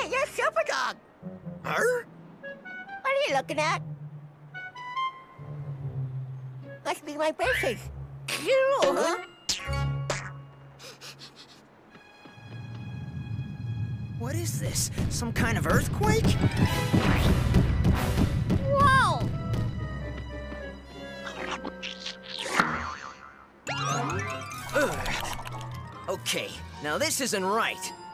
Hey, you're SuperDog. Huh? What are you looking at? Must be my braces. Huh? What is this? Some kind of earthquake? Whoa! Ugh. Okay, now this isn't right.